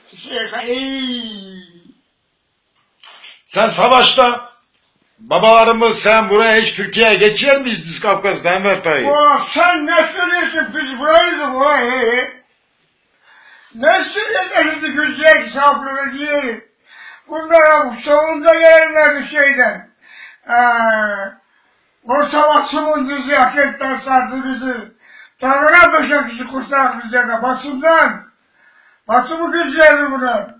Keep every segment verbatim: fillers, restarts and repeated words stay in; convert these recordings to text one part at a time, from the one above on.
Şey, ey. Sen savaşta babalarımız sen buraya hiç Türkiye'ye geçer miyiz Diz Kafkas'ta Enver dayı? Ulan sen ne söylüyorsun biz buralıyız burayı. Ne söylüyorsun Türkiye hesapları diye. Bunlara savunda gelirlerdi şeyden. Ee, Orta Basım'ın düzü haketten sardı bizi. Tanrı'na beşe kişi kurtardı bize de Basım'dan. Basım'ı güzeldi bunlar.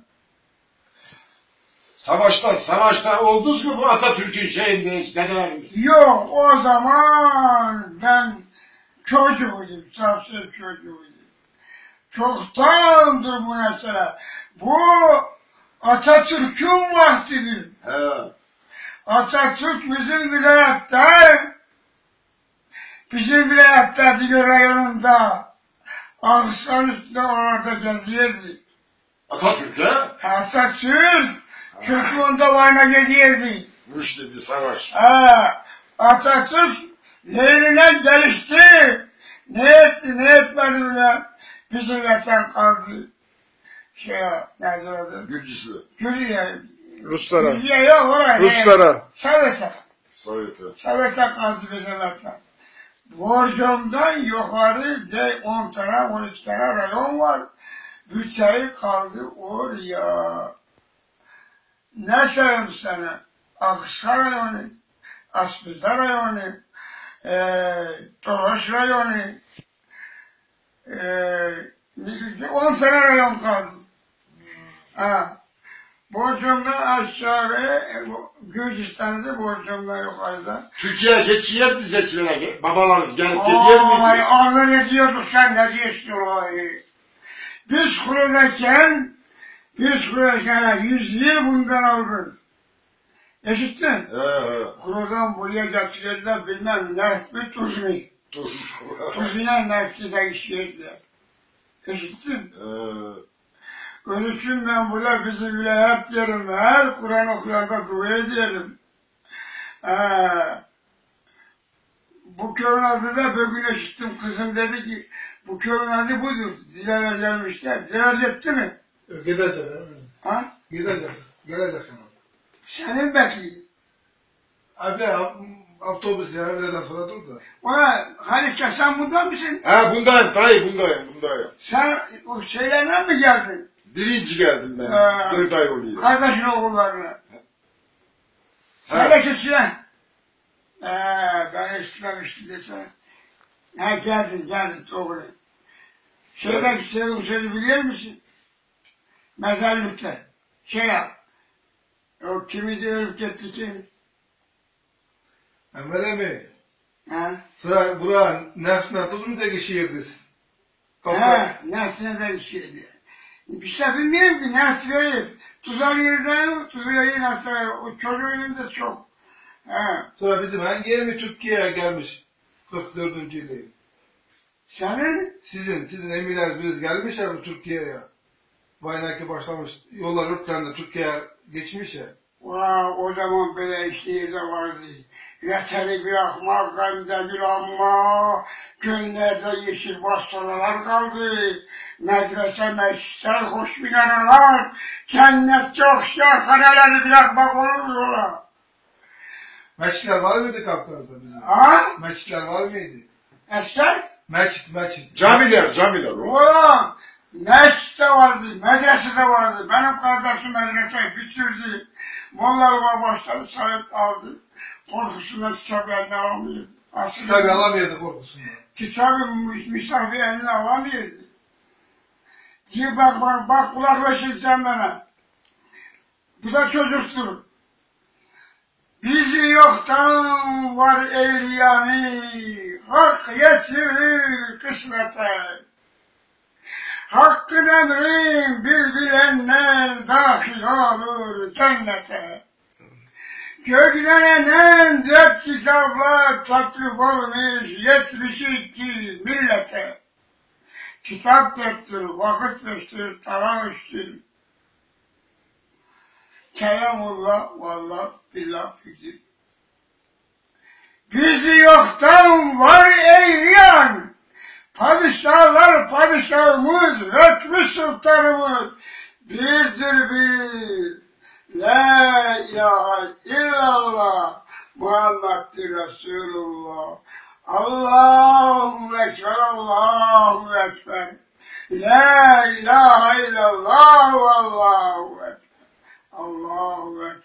Savaşta, savaşta oldunuz mu bu Atatürk'ün şeyinde hiç deneleriniz? Yok o zaman ben çocuğuydum, safsız çocuğuydum. Çoktandır bu mesela. Bu Atatürk'ün vaktidir. He. Atatürk bizim vilayetten, bizim vilayetten Digör rayonunda, Ağustan üstünde orada geziyerdi. Atatürk he? Atatürk, çocuğunda vayna geziyerdi. Muş dedi savaş. Ha, Atatürk leğenine gelişti. Ne etti, ne etmedi bile. Bizim yatan kaldı. Şeye, nedir adı? Gürcisli. Gürüye. Ruslara. Gürüye yok oraya. Ruslara. Sovyet'e. Sovyet'e. Sovyet'e kaldı bizim yatan. Borcum'dan yukarı de on tane, on iki tane rayon var. Bütçeyi kaldı oraya. Ne söyleyeyim sana? Aksa rayonu, Aspizda rayonu, e, Toros rayonu, e, on tane rayon kaldı. Ha. Borcum'dan aşağı, Gürcistan'da Borcum'dan yukarıda. Türkiye'ye geçiyor mu seçilere? Babalarınız gelip geliyor muydu? Ay, ağır ediyorduk sen ne diyorsun orayı? Biz kuruldayken, biz kuruldayken yüz yıl bundan aldın. Eşittin? He he. Kurudan buraya getirdiler bilmem neft mi tuz mu? Tuz. Tuzuna nefti de işlediler. Eşittin? He. Onun için ben burada bizim vilayet yerim. Her Kur'an okuyanda dua ederim. Ee, bu köyün adı da bugün eşittim. Kızım dedi ki bu köyün adı budur. Dileler gelmişler. Dileler etti mi? Gidecek. Ha? Gidecek. Gelecek yani. Senin bekleyin. Abi otobüs ya öğleden sonra dur da. Ona Haliç'e sen bundan mısın? He bundayım dayı bundayım bundayım. Sen o şeylerle mi geldin? Birinci geldim ben. Ee, Dört ay oluyor. Kardeşin oğullarına. He. Söyle şişine. Ee, ben istememiştim desene. Ha geldin geldin doğru. Şeydeki sevim sözü biliyor musun? Mezarlıkta. Şey yap. O kimi de ölüp gitti ki. Enver mi? Ha? Sıra bura nefsine tuz mu teki şehirdesin? Ha, nesine de bir şeydi. İşte bilmiyorum ki nasıl verip. Tuzar yerden, tuzar yerin hatta o çocuğun da çok. Ha. Sonra bizim hangi mi Türkiye'ye gelmiş? kırk dördüncü yılı. Senin? Sizin, sizin emirler biz gelmiş ya bu Türkiye'ye. Baynaki başlamış. Yollar ürklendi Türkiye'ye geçmiş ya. Ula, o zaman böyle işleri de vardı. Yeteri bir akmak hem bir amma. Göllerde yeşil bastonlar kaldı. Medrese, meşitler, hoş minareler. Cennet yok, şarkhaneleri bırakmak olur mu yola? Meçitler var mıydı Kafkas'ta bizim? Ha? Meçitler var mıydı? Esker? Meçit, meçit. Camiler, camiler. Ulan, meşit de vardı, medrese de vardı. Benim kardeşim medreseyi bitirdi. Mollalığa başladı, sahip aldı. Korkusundan kitabı eline alamıyordu. Tabi alamıyordu korkusundan. Kitabı misafir eline alamıyordu. Diye bak bak bak kulaklaşın sen bana. Bu da çocuktur. Bizi yoktan var eyleyani, hak yetirir kısmete. Hakkın emrin bir bilenler dahil olur cennete. Göklenen dört kitaplar tatlif olmuş yetmiş iki millete. Kitap dörttür, vakit beştir, talan üçtür. Kelamullah, vallah, billah, bilir. Bizi yoktan var eyleyen, padişahlar padişahımız, hükmü sultanımız, birdir bir. La ilahe illallah Muhammedur Resulullah. Allahu Ekber, Allahu Ekber. La ilahe illallah, Allahu Ekber. Allahu Ekber.